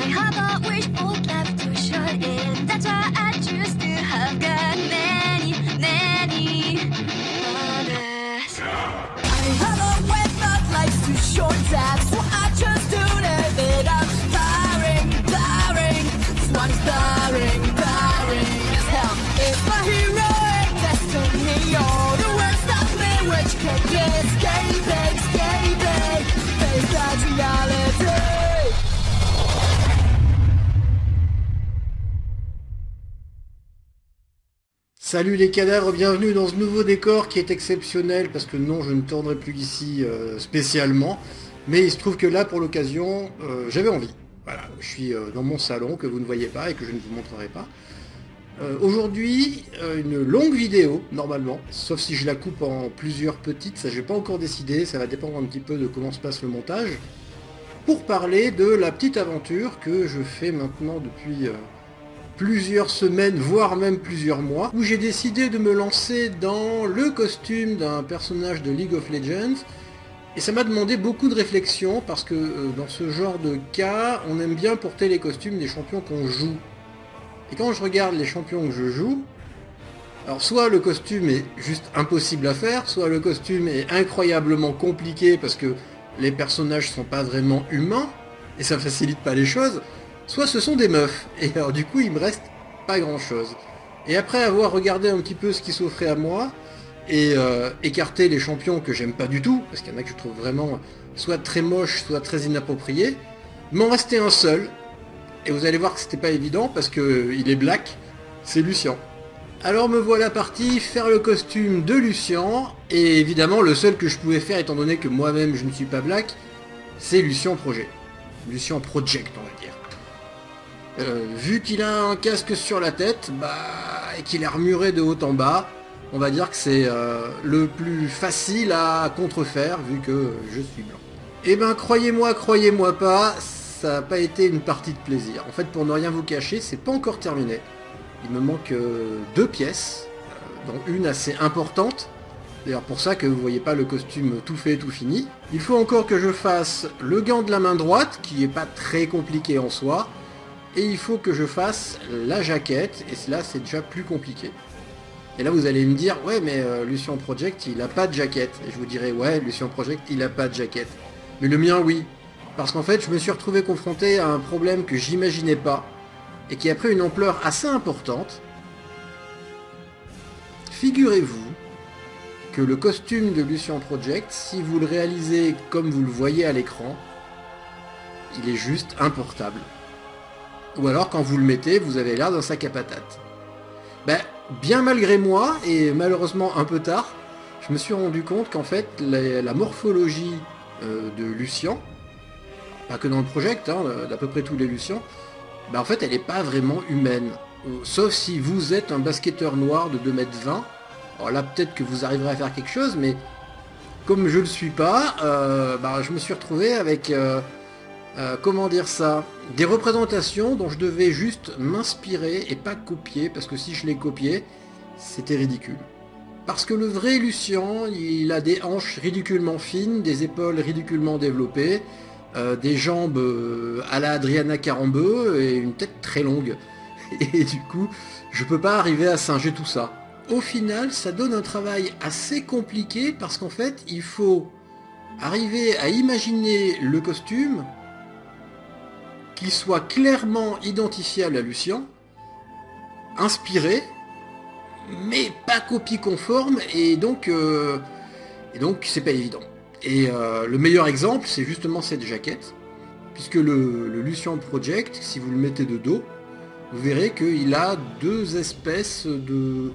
have a wishful left to shut in. That's why I choose to have got many, many others. I have a web that likes to short that, so I just do live it up. Tiring, tiring, this one is tiring, tiring as hell. It's my heroic destiny, all the worst of me which can be escaping, escaping, face that reality. Salut les cadavres, bienvenue dans ce nouveau décor qui est exceptionnel parce que non, je ne tournerai plus ici spécialement, mais il se trouve que là pour l'occasion j'avais envie. Voilà, je suis dans mon salon que vous ne voyez pas et que je ne vous montrerai pas. Aujourd'hui, une longue vidéo normalement, sauf si je la coupe en plusieurs petites, ça j'ai pas encore décidé, ça va dépendre un petit peu de comment se passe le montage, pour parler de la petite aventure que je fais maintenant depuis plusieurs semaines, voire même plusieurs mois, où j'ai décidé de me lancer dans le costume d'un personnage de League of Legends, et ça m'a demandé beaucoup de réflexion, parce que dans ce genre de cas, on aime bien porter les costumes des champions qu'on joue. Et quand je regarde les champions que je joue, alors soit le costume est juste impossible à faire, soit le costume est incroyablement compliqué, parce que les personnages sont pas vraiment humains, et ça facilite pas les choses, soit ce sont des meufs, et alors du coup il me reste pas grand chose. Et après avoir regardé un petit peu ce qui s'offrait à moi, et écarté les champions que j'aime pas du tout, parce qu'il y en a que je trouve vraiment soit très moches, soit très inappropriés, il m'en restait un seul, et vous allez voir que c'était pas évident, parce que il est black, c'est Lucian. Alors me voilà parti faire le costume de Lucian, et évidemment le seul que je pouvais faire, étant donné que moi-même je ne suis pas black, c'est Lucian Project. Lucian Project on va dire. Vu qu'il a un casque sur la tête, et qu'il est armuré de haut en bas, on va dire que c'est le plus facile à contrefaire, vu que je suis blanc. Et croyez-moi pas, ça n'a pas été une partie de plaisir. En fait, pour ne rien vous cacher, c'est pas encore terminé. Il me manque 2 pièces, dont une assez importante. D'ailleurs pour ça que vous voyez pas le costume tout fait, tout fini. Il faut encore que je fasse le gant de la main droite, qui est pas très compliqué en soi. Et il faut que je fasse la jaquette, et là c'est déjà plus compliqué. Et là vous allez me dire, ouais mais Lucian Project il a pas de jaquette. Et je vous dirai, ouais Lucian Project il a pas de jaquette. Mais le mien oui. Parce qu'en fait je me suis retrouvé confronté à un problème que j'imaginais pas, et qui a pris une ampleur assez importante. Figurez-vous que le costume de Lucian Project, si vous le réalisez comme vous le voyez à l'écran, il est juste importable. Ou alors quand vous le mettez, vous avez l'air d'un sac à patates. Bien malgré moi, et malheureusement un peu tard, je me suis rendu compte qu'en fait la morphologie de Lucian, pas que dans le project, d'à peu près tous les Lucians, en fait elle n'est pas vraiment humaine. Sauf si vous êtes un basketteur noir de 2,20 m. Alors là peut-être que vous arriverez à faire quelque chose, mais comme je le suis pas, je me suis retrouvé avec... comment dire ça, des représentations dont je devais juste m'inspirer et pas copier, parce que si je les copiais, c'était ridicule. Parce que le vrai Lucian, il a des hanches ridiculement fines, des épaules ridiculement développées, des jambes à la Adriana Carambeu et une tête très longue. Et du coup, je peux pas arriver à singer tout ça. Au final, ça donne un travail assez compliqué, parce qu'en fait, il faut arriver à imaginer le costume qui soit clairement identifiable à Lucian, inspiré, mais pas copie conforme, et donc c'est pas évident. Et le meilleur exemple, c'est justement cette jaquette, puisque le Lucian Project, si vous le mettez de dos, vous verrez qu'il a 2 espèces de...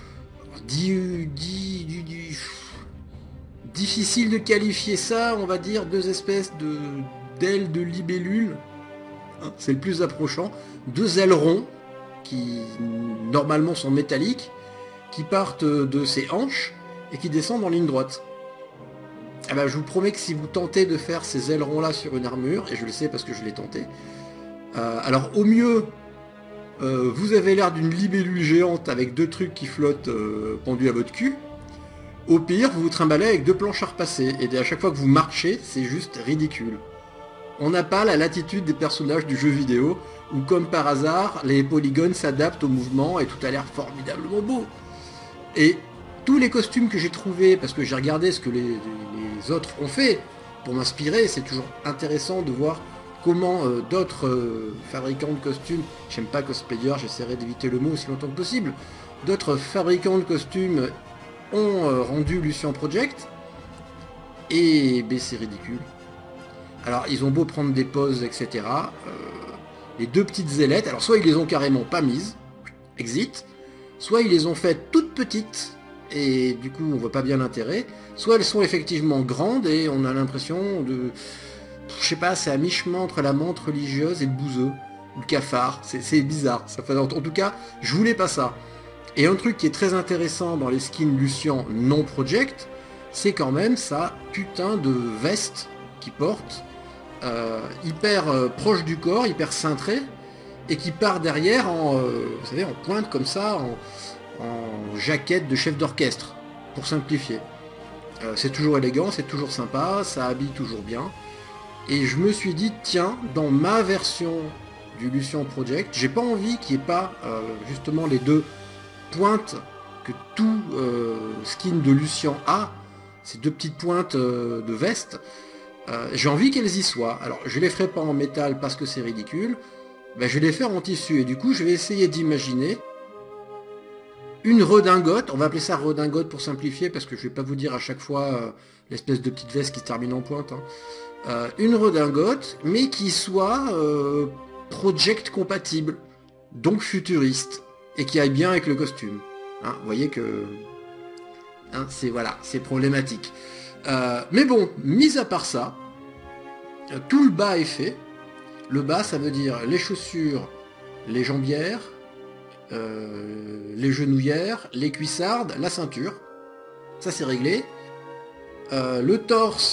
difficile de qualifier ça, on va dire 2 espèces d'ailes de libellule, c'est le plus approchant, 2 ailerons qui normalement sont métalliques, qui partent de ses hanches et qui descendent en ligne droite. Je vous promets que si vous tentez de faire ces ailerons là sur une armure, et je le sais parce que je l'ai tenté, alors au mieux vous avez l'air d'une libellule géante avec 2 trucs qui flottent pendus à votre cul. Au pire, vous vous trimballez avec 2 planches à repasser, et à chaque fois que vous marchez, c'est juste ridicule. On n'a pas la latitude des personnages du jeu vidéo, où comme par hasard, les polygones s'adaptent au mouvement et tout a l'air formidablement beau. Et tous les costumes que j'ai trouvés, parce que j'ai regardé ce que les autres ont fait pour m'inspirer, c'est toujours intéressant de voir comment d'autres fabricants de costumes, j'aime pas cosplayer, j'essaierai d'éviter le mot aussi longtemps que possible, d'autres fabricants de costumes ont rendu Lucien Project, et ben, c'est ridicule. Alors ils ont beau prendre des poses, etc. Les deux petites ailettes, alors soit ils les ont carrément pas mises, exit, soit ils les ont faites toutes petites, et du coup on voit pas bien l'intérêt, soit elles sont effectivement grandes et on a l'impression de... Je sais pas, c'est à mi-chemin entre la menthe religieuse et le bouseux, ou le cafard, c'est bizarre. Ça fait... En tout cas, je voulais pas ça. Et un truc qui est très intéressant dans les skins Lucien non project, c'est quand même sa putain de veste qu'il porte, hyper proche du corps, hyper cintré, et qui part derrière en, vous savez, en pointe comme ça, en jaquette de chef d'orchestre, pour simplifier. C'est toujours élégant, c'est toujours sympa, ça habille toujours bien. Et je me suis dit, tiens, dans ma version du Lucien Project, j'ai pas envie qu'il n'y ait pas justement les deux pointes que tout skin de Lucien a, ces deux petites pointes de veste. J'ai envie qu'elles y soient. Alors je les ferai pas en métal parce que c'est ridicule, ben, je vais les faire en tissu, et du coup je vais essayer d'imaginer une redingote, on va appeler ça redingote pour simplifier, parce que je vais pas vous dire à chaque fois l'espèce de petite veste qui termine en pointe, hein. Une redingote, mais qui soit project compatible, donc futuriste, et qui aille bien avec le costume. Hein, vous voyez que hein, c'est problématique. Mais bon, mis à part ça, tout le bas est fait. Le bas, ça veut dire les chaussures, les jambières, les genouillères, les cuissardes, la ceinture. Ça c'est réglé. Le torse,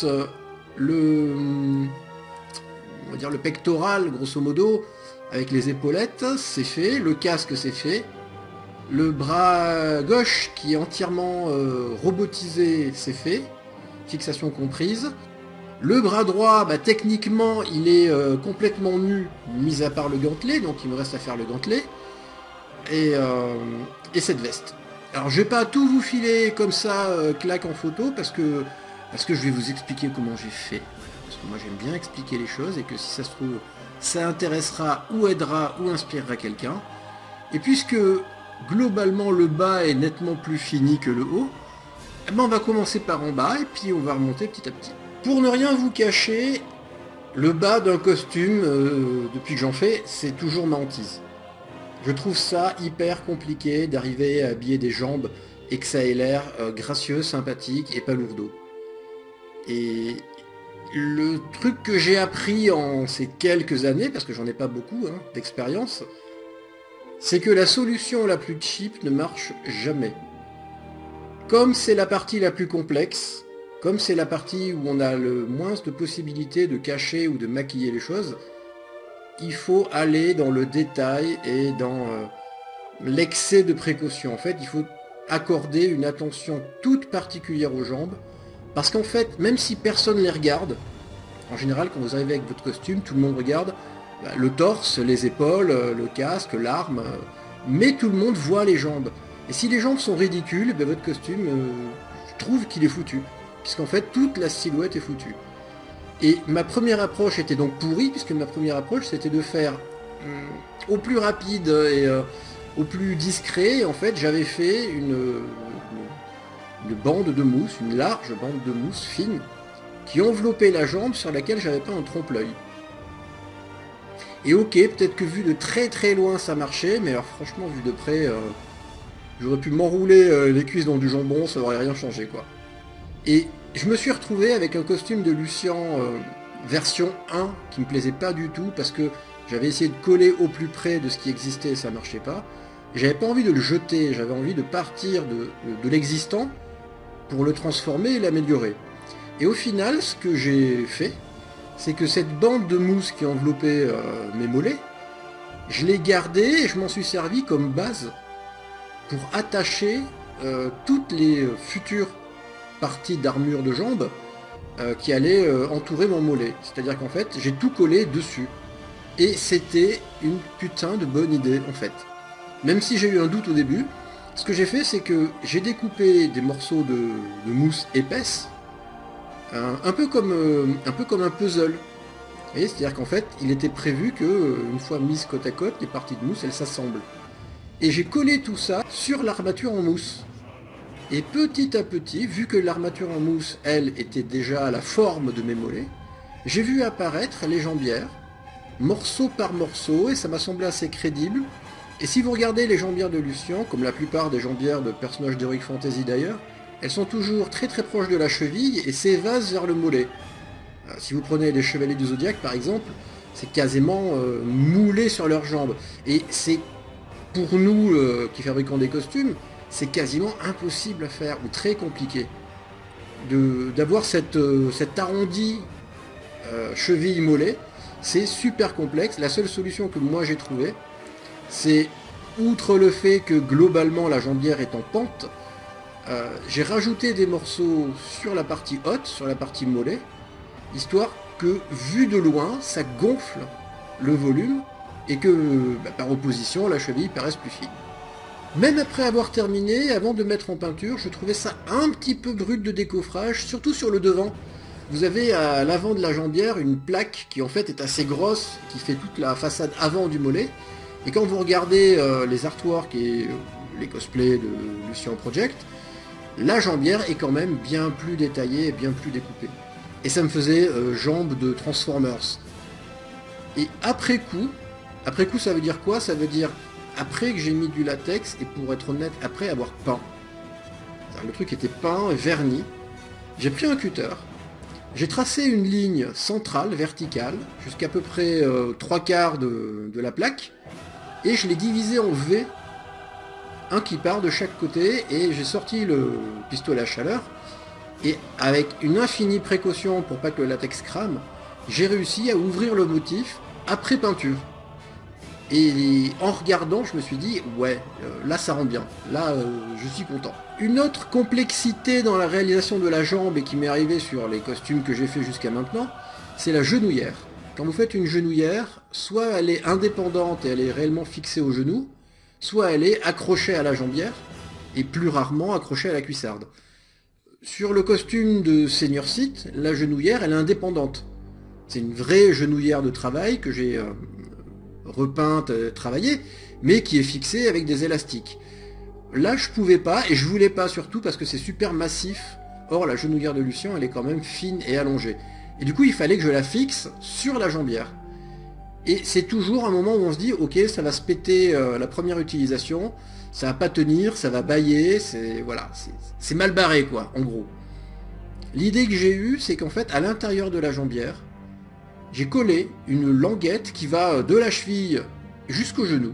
on va dire le pectoral, grosso modo, avec les épaulettes, c'est fait. Le casque, c'est fait. Le bras gauche, qui est entièrement robotisé, c'est fait. Fixation comprise. Le bras droit, bah, techniquement, il est complètement nu, mis à part le gantelet, donc il me reste à faire le gantelet. Et cette veste. Alors je vais pas tout vous filer comme ça, claque en photo, parce que je vais vous expliquer comment j'ai fait. Parce que moi j'aime bien expliquer les choses, et que si ça se trouve, ça intéressera ou aidera ou inspirera quelqu'un. Et puisque globalement le bas est nettement plus fini que le haut, eh ben, on va commencer par en bas, et puis on va remonter petit à petit. Pour ne rien vous cacher, le bas d'un costume, depuis que j'en fais, c'est toujours ma hantise. Je trouve ça hyper compliqué d'arriver à habiller des jambes et que ça ait l'air gracieux, sympathique et pas lourdeau. Et le truc que j'ai appris en ces quelques années, parce que j'en ai pas beaucoup hein, d'expérience, c'est que la solution la plus cheap ne marche jamais. Comme c'est la partie la plus complexe, comme c'est la partie où on a le moins de possibilités de cacher ou de maquiller les choses, il faut aller dans le détail et dans l'excès de précaution. En fait, il faut accorder une attention toute particulière aux jambes, parce qu'en fait, même si personne les regarde, en général, quand vous arrivez avec votre costume, tout le monde regarde le torse, les épaules, le casque, l'arme, mais tout le monde voit les jambes. Et si les jambes sont ridicules, ben votre costume, je trouve qu'il est foutu, puisqu'en fait, toute la silhouette est foutue. Et ma première approche était donc pourrie, puisque ma première approche c'était de faire au plus rapide et au plus discret. En fait, j'avais fait une bande de mousse, une large bande de mousse fine, qui enveloppait la jambe sur laquelle j'avais pas un trompe-l'œil. Et ok, peut-être que vu de très très loin ça marchait, mais alors franchement vu de près, j'aurais pu m'enrouler les cuisses dans du jambon, ça n'aurait rien changé quoi. Et je me suis retrouvé avec un costume de Lucien version 1 qui me plaisait pas du tout, parce que j'avais essayé de coller au plus près de ce qui existait et ça marchait pas. Et j'avais pas envie de le jeter, j'avais envie de partir de l'existant pour le transformer et l'améliorer. Et au final, ce que j'ai fait, c'est que cette bande de mousse qui enveloppait mes mollets, je l'ai gardée et je m'en suis servi comme base pour attacher toutes les futures parties d'armure de jambes qui allait entourer mon mollet. C'est-à-dire qu'en fait, j'ai tout collé dessus. Et c'était une putain de bonne idée, en fait. Même si j'ai eu un doute au début, ce que j'ai fait, c'est que j'ai découpé des morceaux de mousse épaisse, un peu comme un puzzle. Vous voyez, c'est-à-dire qu'en fait, il était prévu que, une fois mises côte à côte, les parties de mousse, elles s'assemblent. Et j'ai collé tout ça sur l'armature en mousse. Et petit à petit, vu que l'armature en mousse, elle, était déjà à la forme de mes mollets, j'ai vu apparaître les jambières, morceau par morceau, et ça m'a semblé assez crédible. Et si vous regardez les jambières de Lucien, comme la plupart des jambières de personnages d'Heroic Fantasy d'ailleurs, elles sont toujours très très proches de la cheville et s'évasent vers le mollet. Si vous prenez les Chevaliers du Zodiaque par exemple, c'est quasiment moulé sur leurs jambes. Et c'est, pour nous qui fabriquons des costumes, c'est quasiment impossible à faire, ou très compliqué. D'avoir cet arrondi cheville-mollet, c'est super complexe. La seule solution que moi j'ai trouvée, c'est, outre le fait que globalement la jambière est en pente, j'ai rajouté des morceaux sur la partie haute, sur la partie mollet, histoire que, vu de loin, ça gonfle le volume, et que, par opposition, la cheville paraisse plus fine. Même après avoir terminé, avant de mettre en peinture, je trouvais ça un petit peu brut de décoffrage, surtout sur le devant. Vous avez à l'avant de la jambière une plaque qui en fait est assez grosse, qui fait toute la façade avant du mollet. Et quand vous regardez les artworks et les cosplays de Lucien Project, la jambière est quand même bien plus détaillée et bien plus découpée. Et ça me faisait jambes de Transformers. Et après coup ça veut dire quoi? Ça veut dire après que j'ai mis du latex, et pour être honnête, après avoir peint. Le truc était peint et verni. J'ai pris un cutter, j'ai tracé une ligne centrale, verticale, jusqu'à peu près 3/4 de la plaque, et je l'ai divisé en V, un qui part de chaque côté, et j'ai sorti le pistolet à chaleur, et avec une infinie précaution pour pas que le latex crame, j'ai réussi à ouvrir le motif après peinture. Et en regardant, je me suis dit, ouais, là ça rend bien, là je suis content. Une autre complexité dans la réalisation de la jambe, et qui m'est arrivée sur les costumes que j'ai fait jusqu'à maintenant, c'est la genouillère. Quand vous faites une genouillère, soit elle est indépendante et elle est réellement fixée au genou, soit elle est accrochée à la jambière, et plus rarement accrochée à la cuissarde. Sur le costume de Senior Sith, la genouillère, elle est indépendante. C'est une vraie genouillère de travail que j'ai repeinte, travaillée, mais qui est fixée avec des élastiques. Là, je pouvais pas, et je voulais pas surtout parce que c'est super massif. Or, la genouillère de Lucien, elle est quand même fine et allongée. Et du coup, il fallait que je la fixe sur la jambière. Et c'est toujours un moment où on se dit, ok, ça va se péter la première utilisation, ça va pas tenir, ça va bâiller, c'est mal barré, quoi, en gros. L'idée que j'ai eue, c'est qu'en fait, à l'intérieur de la jambière, j'ai collé une languette qui va de la cheville jusqu'au genou.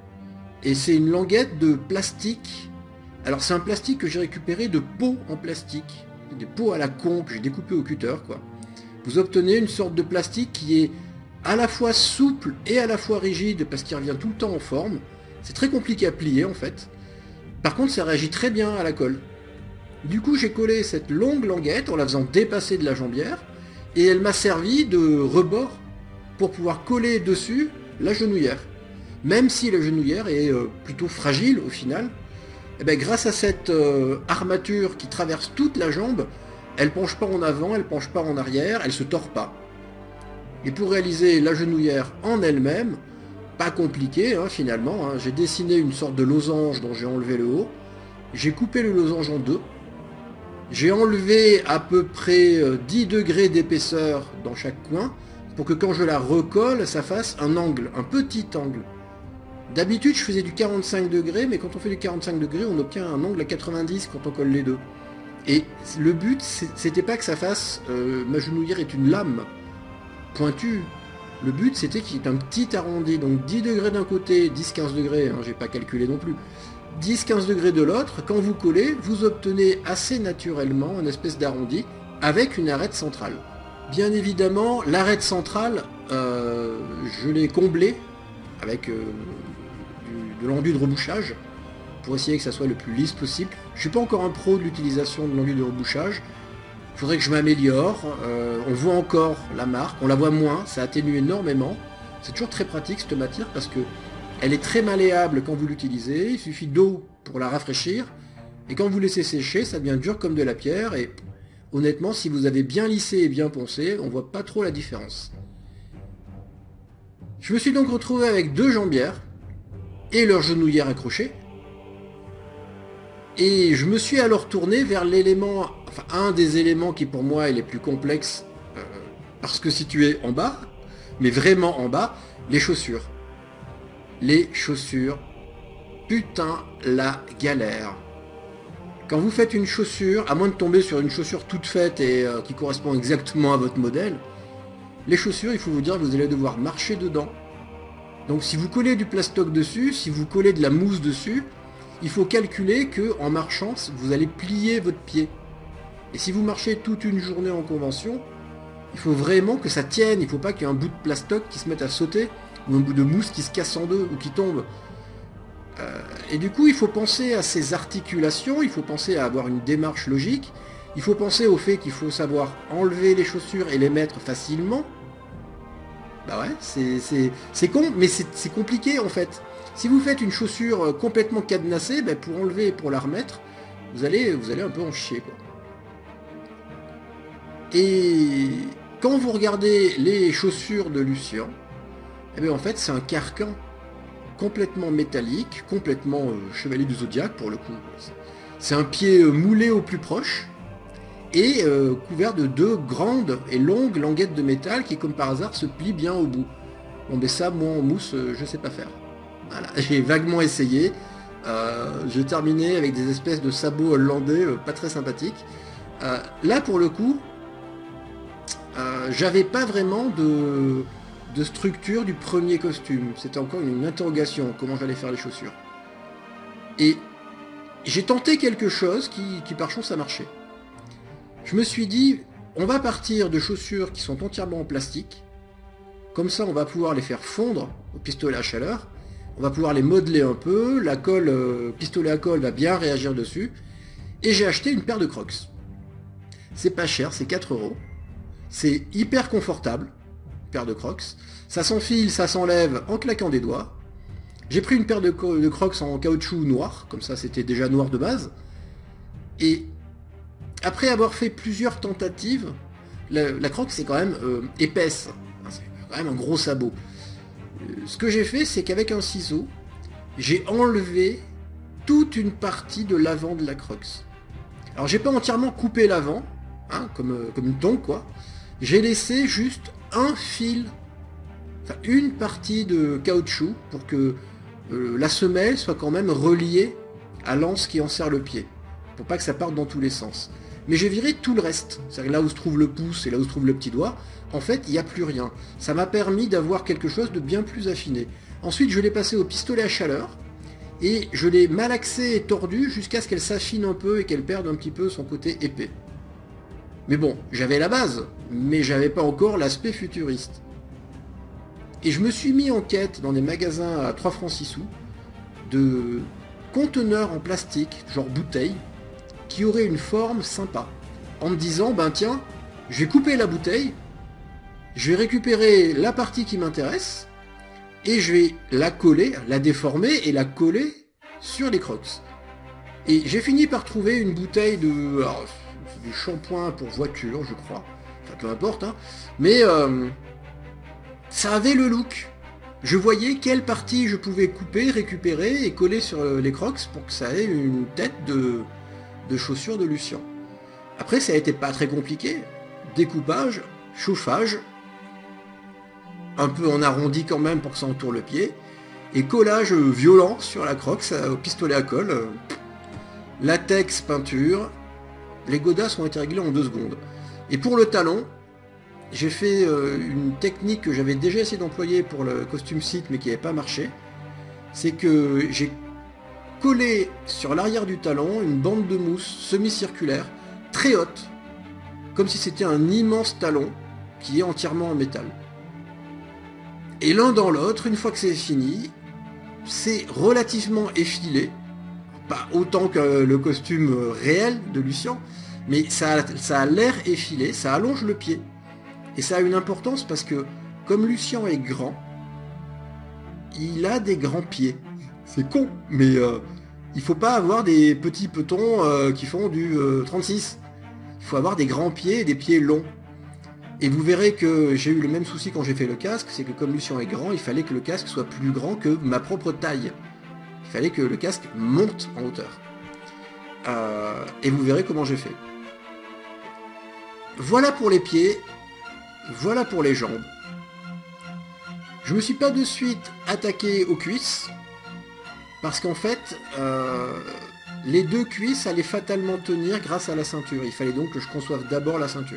Et c'est une languette de plastique. Alors c'est un plastique que j'ai récupéré de pots en plastique. Des pots à la con que j'ai découpé au cutter, quoi. Vous obtenez une sorte de plastique qui est à la fois souple et à la fois rigide parce qu'il revient tout le temps en forme. C'est très compliqué à plier en fait. Par contre ça réagit très bien à la colle. Du coup j'ai collé cette longue languette en la faisant dépasser de la jambière. Et elle m'a servi de rebord pour pouvoir coller dessus la genouillère. Même si la genouillère est plutôt fragile au final, eh bien, grâce à cette armature qui traverse toute la jambe, elle penche pas en avant, elle penche pas en arrière, elle se tord pas. Et pour réaliser la genouillère en elle-même, pas compliqué finalement, j'ai dessiné une sorte de losange dont j'ai enlevé le haut, j'ai coupé le losange en deux, j'ai enlevé à peu près 10 degrés d'épaisseur dans chaque coin pour que quand je la recolle, ça fasse un angle, un petit angle. D'habitude, je faisais du 45 degrés, mais quand on fait du 45 degrés, on obtient un angle à 90 quand on colle les deux. Et le but, c'était pas que ça fasse... ma genouillère est une lame pointue. Le but, c'était qu'il y ait un petit arrondi, donc 10 degrés d'un côté, 10-15 degrés, j'ai pas calculé non plus. 10-15 degrés de l'autre, quand vous collez, vous obtenez assez naturellement une espèce d'arrondi avec une arête centrale. Bien évidemment, l'arête centrale, je l'ai comblée avec de l'enduit de rebouchage pour essayer que ça soit le plus lisse possible. Je suis pas encore un pro de l'utilisation de l'enduit de rebouchage. Il faudrait que je m'améliore. On voit encore la marque, on la voit moins, ça atténue énormément. C'est toujours très pratique cette matière parce que elle est très malléable quand vous l'utilisez. Il suffit d'eau pour la rafraîchir. Et quand vous laissez sécher, ça devient dur comme de la pierre. Et honnêtement, si vous avez bien lissé et bien poncé, on voit pas trop la différence. Je me suis donc retrouvé avec 2 jambières et leur genouillère accrochée. Et je me suis alors tourné vers l'élément, enfin un des éléments qui pour moi est les plus complexes, parce que situé en bas, mais vraiment en bas, les chaussures. Les chaussures, putain la galère. Quand vous faites une chaussure, à moins de tomber sur une chaussure toute faite et qui correspond exactement à votre modèle, les chaussures, il faut vous dire que vous allez devoir marcher dedans. Donc si vous collez du plastoc dessus, si vous collez de la mousse dessus, il faut calculer que en marchant, vous allez plier votre pied. Et si vous marchez toute une journée en convention, il faut vraiment que ça tienne. Il ne faut pas qu'il y ait un bout de plastoc qui se mette à sauter, ou un bout de mousse qui se casse en deux, ou qui tombe. Et du coup, il faut penser à ces articulations, il faut penser à avoir une démarche logique, il faut penser au fait qu'il faut savoir enlever les chaussures et les mettre facilement. Bah ouais, c'est con, mais c'est compliqué en fait. Si vous faites une chaussure complètement cadenassée, bah, pour enlever et pour la remettre, vous allez un peu en chier, quoi. Et quand vous regardez les chaussures de Lucien, eh bien en fait c'est un carcan complètement métallique, complètement chevalier du zodiaque pour le coup. C'est un pied moulé au plus proche et couvert de 2 grandes et longues languettes de métal qui comme par hasard se plient bien au bout. Bon mais ça moi en mousse je sais pas faire. Voilà, j'ai vaguement essayé. J'ai terminé avec des espèces de sabots hollandais pas très sympathiques. Là pour le coup, j'avais pas vraiment de structure du premier costume. C'était encore une interrogation, comment j'allais faire les chaussures. Et j'ai tenté quelque chose qui par chance a marché. Je me suis dit, on va partir de chaussures qui sont entièrement en plastique. Comme ça, on va pouvoir les faire fondre au pistolet à chaleur. On va pouvoir les modeler un peu. La colle, pistolet à colle va bien réagir dessus. Et j'ai acheté une paire de Crocs. C'est pas cher, c'est 4 €. C'est hyper confortable, paire de Crocs. Ça s'enfile, ça s'enlève en claquant des doigts. J'ai pris une paire de Crocs en caoutchouc noir, comme ça c'était déjà noir de base. Et après avoir fait plusieurs tentatives, la Crocs c'est quand même épaisse, c'est quand même un gros sabot. Ce que j'ai fait, c'est qu'avec un ciseau, j'ai enlevé toute une partie de l'avant de la Crocs. Alors j'ai pas entièrement coupé l'avant, hein, comme une tongue quoi. J'ai laissé juste un fil, enfin une partie de caoutchouc pour que la semelle soit quand même reliée à l'anse qui enserre le pied, pour pas que ça parte dans tous les sens. Mais j'ai viré tout le reste, c'est-à-dire là où se trouve le pouce et là où se trouve le petit doigt, en fait il n'y a plus rien. Ça m'a permis d'avoir quelque chose de bien plus affiné. Ensuite je l'ai passé au pistolet à chaleur, et je l'ai malaxé et tordu jusqu'à ce qu'elle s'affine un peu et qu'elle perde un petit peu son côté épais. Mais bon, j'avais la base, mais j'avais pas encore l'aspect futuriste. Et je me suis mis en quête dans des magasins à 3 francs 6 sous de conteneurs en plastique, genre bouteille, qui auraient une forme sympa. En me disant, ben tiens, je vais couper la bouteille, je vais récupérer la partie qui m'intéresse, et je vais la coller, la déformer et la coller sur les Crocs. Et j'ai fini par trouver une bouteille de... Alors, du shampoing pour voiture, je crois. Enfin, peu importe, hein. Mais ça avait le look. Je voyais quelle partie je pouvais couper, récupérer et coller sur les Crocs pour que ça ait une tête de chaussures de Lucien. Après, ça a été pas très compliqué. Découpage, chauffage, un peu en arrondi quand même pour que ça entoure le pied, et collage violent sur la Crocs au pistolet à colle. Latex, peinture. Les godasses ont été réglés en 2 secondes. Et pour le talon, j'ai fait une technique que j'avais déjà essayé d'employer pour le costume site mais qui n'avait pas marché. C'est que j'ai collé sur l'arrière du talon une bande de mousse semi-circulaire, très haute, comme si c'était un immense talon qui est entièrement en métal. Et l'un dans l'autre, une fois que c'est fini, c'est relativement effilé. Pas autant que le costume réel de Lucien, mais ça a l'air effilé, ça allonge le pied. Et ça a une importance parce que, comme Lucien est grand, il a des grands pieds. C'est con, mais il faut pas avoir des petits petons qui font du 36. Il faut avoir des grands pieds et des pieds longs. Et vous verrez que j'ai eu le même souci quand j'ai fait le casque, c'est que comme Lucien est grand, il fallait que le casque soit plus grand que ma propre taille. Il fallait que le casque monte en hauteur. Et vous verrez comment j'ai fait. Voilà pour les pieds, voilà pour les jambes. Je me suis pas de suite attaqué aux cuisses, parce qu'en fait, les deux cuisses allaient fatalement tenir grâce à la ceinture. Il fallait donc que je conçoive d'abord la ceinture.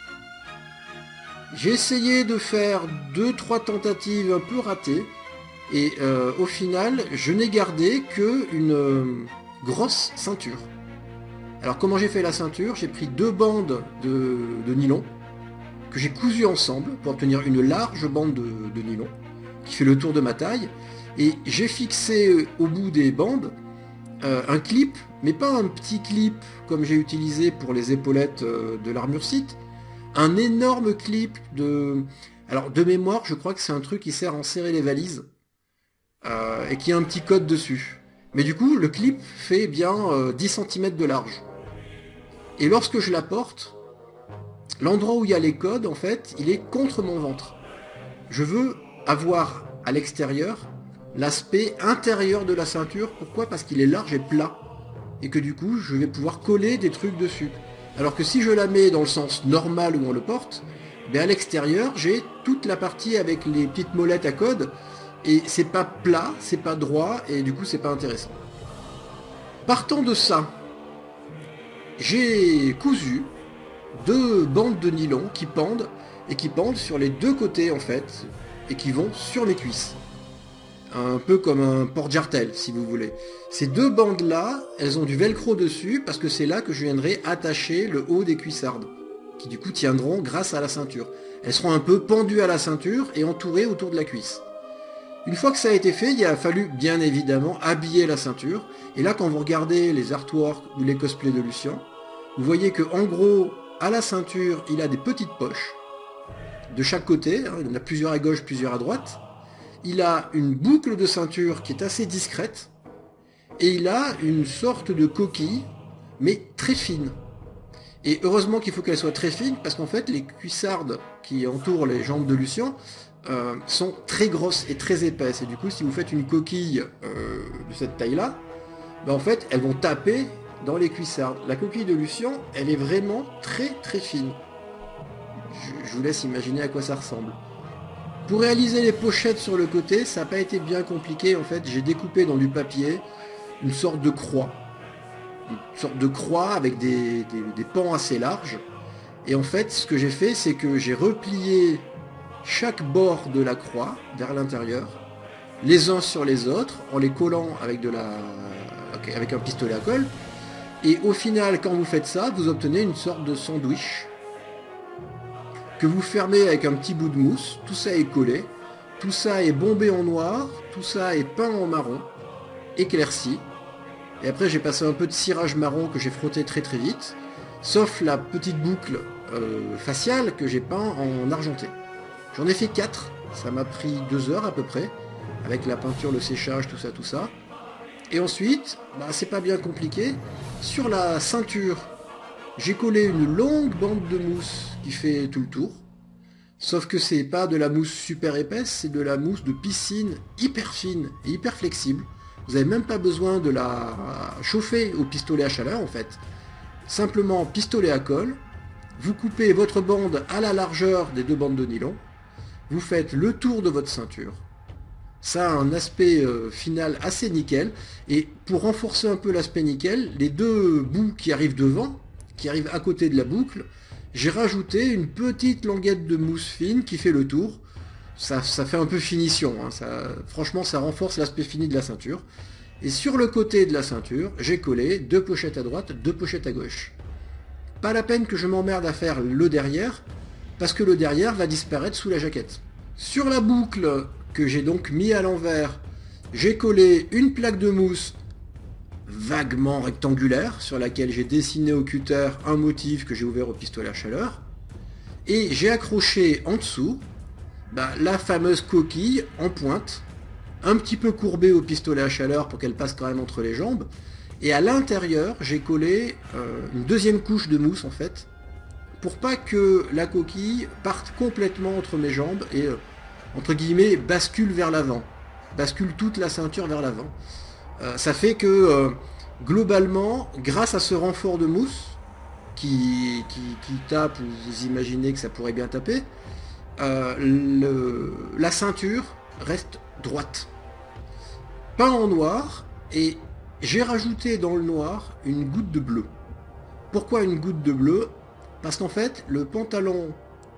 J'ai essayé de faire 2-3 tentatives un peu ratées, et au final, je n'ai gardé qu'une grosse ceinture. Alors comment j'ai fait la ceinture? J'ai pris 2 bandes de nylon, que j'ai cousues ensemble pour obtenir une large bande de nylon, qui fait le tour de ma taille, et j'ai fixé au bout des bandes un clip, mais pas un petit clip comme j'ai utilisé pour les épaulettes de l'armure Sith, un énorme clip de... Alors de mémoire, je crois que c'est un truc qui sert à serrer les valises, et qui a un petit code dessus. Mais du coup, le clip fait bien 10 cm de large. Et lorsque je la porte, l'endroit où il y a les codes, en fait, il est contre mon ventre. Je veux avoir à l'extérieur l'aspect intérieur de la ceinture. Pourquoi? Parce qu'il est large et plat. Et que du coup, je vais pouvoir coller des trucs dessus. Alors que si je la mets dans le sens normal où on le porte, ben à l'extérieur, j'ai toute la partie avec les petites molettes à code. Et c'est pas plat, c'est pas droit, et du coup, c'est pas intéressant. Partant de ça, j'ai cousu 2 bandes de nylon qui pendent, et qui pendent sur les 2 côtés en fait, et qui vont sur les cuisses. Un peu comme un porte-jartel si vous voulez. Ces 2 bandes là, elles ont du velcro dessus, parce que c'est là que je viendrai attacher le haut des cuissardes, qui du coup tiendront grâce à la ceinture. Elles seront un peu pendues à la ceinture et entourées autour de la cuisse. Une fois que ça a été fait, il a fallu bien évidemment habiller la ceinture. Et là, quand vous regardez les artworks ou les cosplays de Lucien, vous voyez que en gros, à la ceinture, il a des petites poches de chaque côté. Il y en a plusieurs à gauche, plusieurs à droite. Il a une boucle de ceinture qui est assez discrète. Et il a une sorte de coquille, mais très fine. Et heureusement qu'il faut qu'elle soit très fine, parce qu'en fait, les cuissardes qui entourent les jambes de Lucien sont très grosses et très épaisses. Et du coup, si vous faites une coquille de cette taille-là, ben en fait, elles vont taper dans les cuissardes. La coquille de Lucien, elle est vraiment très très fine. Je vous laisse imaginer à quoi ça ressemble. Pour réaliser les pochettes sur le côté, ça n'a pas été bien compliqué. En fait, j'ai découpé dans du papier une sorte de croix. Une sorte de croix avec des pans assez larges. Et en fait, ce que j'ai fait, c'est que j'ai replié chaque bord de la croix vers l'intérieur, les uns sur les autres, en les collant avec avec un pistolet à colle. Et au final, quand vous faites ça, vous obtenez une sorte de sandwich que vous fermez avec un petit bout de mousse. Tout ça est collé, tout ça est bombé en noir, tout ça est peint en marron, éclairci. Et après, j'ai passé un peu de cirage marron que j'ai frotté très très vite, sauf la petite boucle faciale que j'ai peint en argenté. J'en ai fait 4, ça m'a pris 2 heures à peu près, avec la peinture, le séchage, tout ça. Et ensuite, c'est pas bien compliqué, sur la ceinture, j'ai collé une longue bande de mousse qui fait tout le tour, sauf que c'est pas de la mousse super épaisse, c'est de la mousse de piscine hyper fine et hyper flexible. Vous n'avez même pas besoin de la chauffer au pistolet à chaleur en fait. Simplement pistolet à colle, vous coupez votre bande à la largeur des 2 bandes de nylon, vous faites le tour de votre ceinture. Ça a un aspect final assez nickel. Et pour renforcer un peu l'aspect nickel, les 2 bouts qui arrivent devant, qui arrivent à côté de la boucle, j'ai rajouté une petite languette de mousse fine qui fait le tour. Ça fait un peu finition. Franchement, ça renforce l'aspect fini de la ceinture. Et sur le côté de la ceinture, j'ai collé 2 pochettes à droite, 2 pochettes à gauche. Pas la peine que je m'emmerde à faire le derrière, parce que le derrière va disparaître sous la jaquette. Sur la boucle que j'ai donc mis à l'envers, j'ai collé une plaque de mousse vaguement rectangulaire sur laquelle j'ai dessiné au cutter un motif que j'ai ouvert au pistolet à chaleur. Et j'ai accroché en dessous la fameuse coquille en pointe, un petit peu courbée au pistolet à chaleur pour qu'elle passe quand même entre les jambes. Et à l'intérieur, j'ai collé une deuxième couche de mousse en fait, pour pas que la coquille parte complètement entre mes jambes et, entre guillemets, bascule vers l'avant. Bascule toute la ceinture vers l'avant. Ça fait que, globalement, grâce à ce renfort de mousse, qui tape, vous imaginez que ça pourrait bien taper, la ceinture reste droite. Peint en noir, et j'ai rajouté dans le noir une goutte de bleu. Pourquoi une goutte de bleu? Parce qu'en fait, le pantalon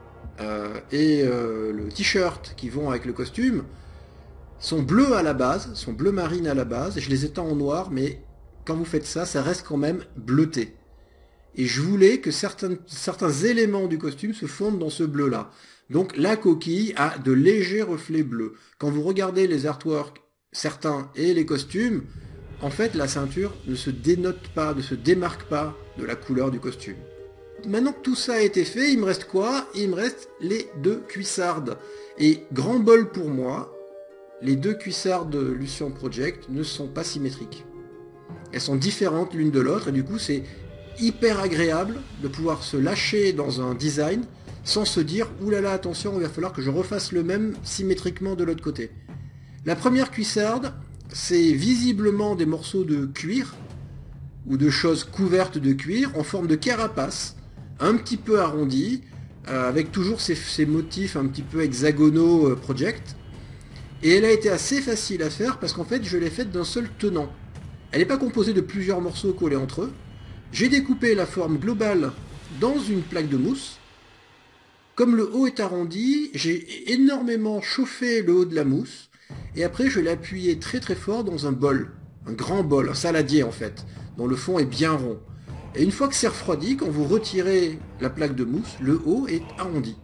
et le t-shirt qui vont avec le costume sont bleus à la base, sont bleu marine à la base, et je les ai teints en noir, mais quand vous faites ça, ça reste quand même bleuté. Et je voulais que certains éléments du costume se fondent dans ce bleu-là. Donc la coquille a de légers reflets bleus. Quand vous regardez les artworks, certains et les costumes, en fait la ceinture ne se dénote pas, ne se démarque pas de la couleur du costume. Maintenant que tout ça a été fait, il me reste quoi? Il me reste les deux cuissardes. Et grand bol pour moi, les deux cuissardes de Lucien Project ne sont pas symétriques. Elles sont différentes l'une de l'autre, et du coup c'est hyper agréable de pouvoir se lâcher dans un design sans se dire « oulala, attention, il va falloir que je refasse le même symétriquement de l'autre côté ». La première cuissarde, c'est visiblement des morceaux de cuir ou de choses couvertes de cuir en forme de carapace, un petit peu arrondi, avec toujours ces motifs un petit peu hexagonaux project. Et elle a été assez facile à faire parce qu'en fait je l'ai faite d'un seul tenant. Elle n'est pas composée de plusieurs morceaux collés entre eux. J'ai découpé la forme globale dans une plaque de mousse. Comme le haut est arrondi, j'ai énormément chauffé le haut de la mousse. Et après je l'ai appuyé très très fort dans un bol. Un grand bol, un saladier en fait, dont le fond est bien rond. Et une fois que c'est refroidi, quand vous retirez la plaque de mousse, le haut est arrondi.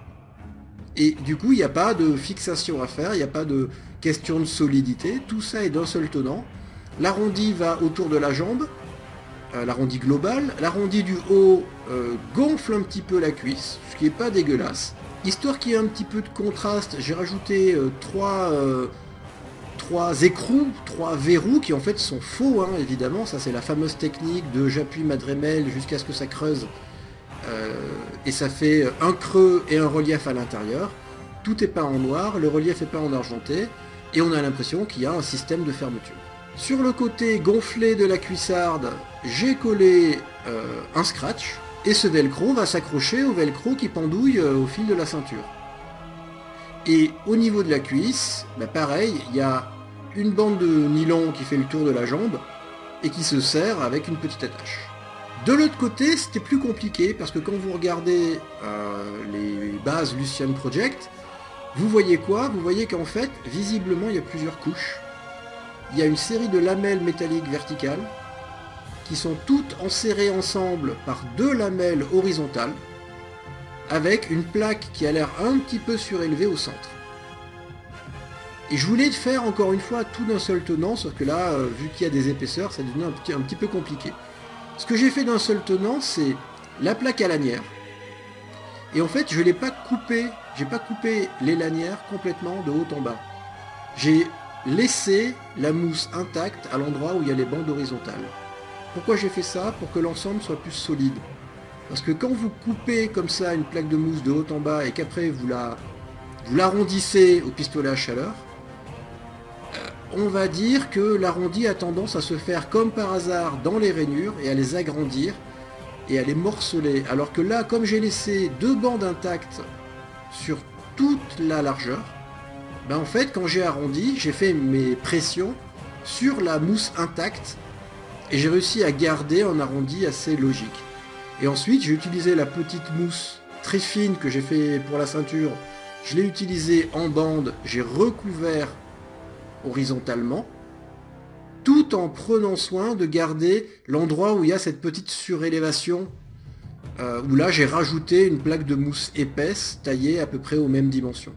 Et du coup, il n'y a pas de fixation à faire, il n'y a pas de question de solidité, tout ça est d'un seul tenant. L'arrondi va autour de la jambe, l'arrondi global. L'arrondi du haut gonfle un petit peu la cuisse, ce qui n'est pas dégueulasse. Histoire qu'il y ait un petit peu de contraste, j'ai rajouté trois écrous, 3 verrous qui en fait sont faux, hein, évidemment. Ça c'est la fameuse technique de j'appuie ma Dremel jusqu'à ce que ça creuse. Et ça fait un creux et un relief à l'intérieur. Tout est peint en noir, le relief est peint en argenté, et on a l'impression qu'il y a un système de fermeture. Sur le côté gonflé de la cuissarde, j'ai collé un scratch, et ce velcro va s'accrocher au velcro qui pendouille au fil de la ceinture. Et au niveau de la cuisse, pareil, il y a une bande de nylon qui fait le tour de la jambe, et qui se serre avec une petite attache. De l'autre côté, c'était plus compliqué, parce que quand vous regardez les bases Lucien Project, vous voyez quoi? Vous voyez qu'en fait, visiblement, il y a plusieurs couches. Il y a une série de lamelles métalliques verticales, qui sont toutes enserrées ensemble par 2 lamelles horizontales, avec une plaque qui a l'air un petit peu surélevée au centre. Et je voulais faire encore une fois tout d'un seul tenant, sauf que là, vu qu'il y a des épaisseurs, ça devenait un petit peu compliqué. Ce que j'ai fait d'un seul tenant, c'est la plaque à lanière. Et en fait, je l'ai pas coupé, j'ai pas coupé les lanières complètement de haut en bas. J'ai laissé la mousse intacte à l'endroit où il y a les bandes horizontales. Pourquoi j'ai fait ça? Pour que l'ensemble soit plus solide. Parce que quand vous coupez comme ça une plaque de mousse de haut en bas et qu'après vous l'arrondissez au pistolet à chaleur, on va dire que l'arrondi a tendance à se faire comme par hasard dans les rainures et à les agrandir et à les morceler. Alors que là, comme j'ai laissé 2 bandes intactes sur toute la largeur, en fait, quand j'ai arrondi, j'ai fait mes pressions sur la mousse intacte et j'ai réussi à garder un arrondi assez logique. Et ensuite, j'ai utilisé la petite mousse très fine que j'ai fait pour la ceinture. Je l'ai utilisée en bande, j'ai recouvert horizontalement, tout en prenant soin de garder l'endroit où il y a cette petite surélévation, où là j'ai rajouté une plaque de mousse épaisse taillée à peu près aux mêmes dimensions.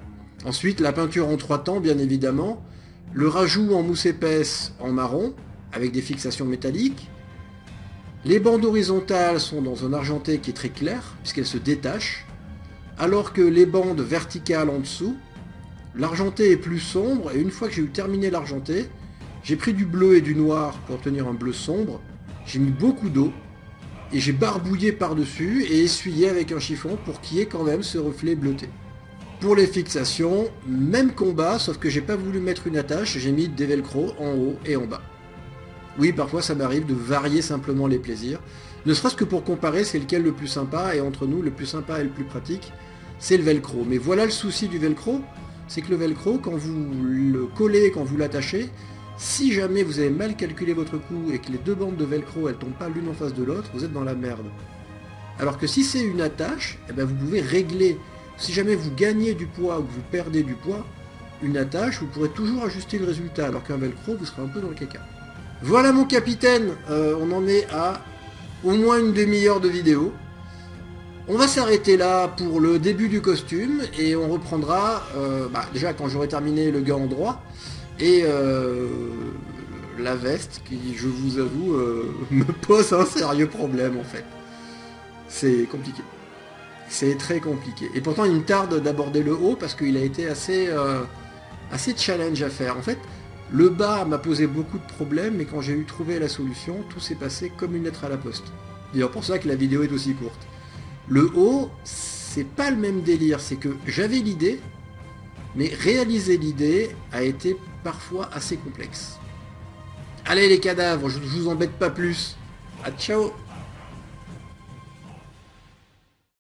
Ensuite la peinture en 3 temps bien évidemment, le rajout en mousse épaisse en marron, avec des fixations métalliques. Les bandes horizontales sont dans un argenté qui est très clair, puisqu'elles se détachent, alors que les bandes verticales en dessous, l'argenté est plus sombre, et une fois que j'ai eu terminé l'argenté, j'ai pris du bleu et du noir pour obtenir un bleu sombre, j'ai mis beaucoup d'eau, et j'ai barbouillé par-dessus et essuyé avec un chiffon pour qu'il y ait quand même ce reflet bleuté. Pour les fixations, même combat, sauf que j'ai pas voulu mettre une attache, j'ai mis des velcro en haut et en bas. Oui, parfois ça m'arrive de varier simplement les plaisirs, ne serait-ce que pour comparer c'est lequel le plus sympa, et entre nous, le plus sympa et le plus pratique, c'est le velcro. Mais voilà le souci du velcro, c'est que le velcro, quand vous le collez, quand vous l'attachez, si jamais vous avez mal calculé votre coup et que les deux bandes de velcro elles tombent pas l'une en face de l'autre, vous êtes dans la merde. Alors que si c'est une attache, eh ben vous pouvez régler. Si jamais vous gagnez du poids ou que vous perdez du poids, une attache, vous pourrez toujours ajuster le résultat, alors qu'un velcro, vous serez un peu dans le caca. Voilà mon capitaine, on en est à au moins une demi-heure de vidéo. On va s'arrêter là pour le début du costume, et on reprendra déjà quand j'aurai terminé le gant en droit, et la veste qui, je vous avoue, me pose un sérieux problème en fait. C'est compliqué. C'est très compliqué. Et pourtant il me tarde d'aborder le haut parce qu'il a été assez challenge à faire. En fait, le bas m'a posé beaucoup de problèmes, mais quand j'ai eu trouvé la solution, tout s'est passé comme une lettre à la poste. D'ailleurs pour ça que la vidéo est aussi courte. Le haut, c'est pas le même délire, c'est que j'avais l'idée, mais réaliser l'idée a été parfois assez complexe. Allez les cadavres, je vous embête pas plus. À ciao.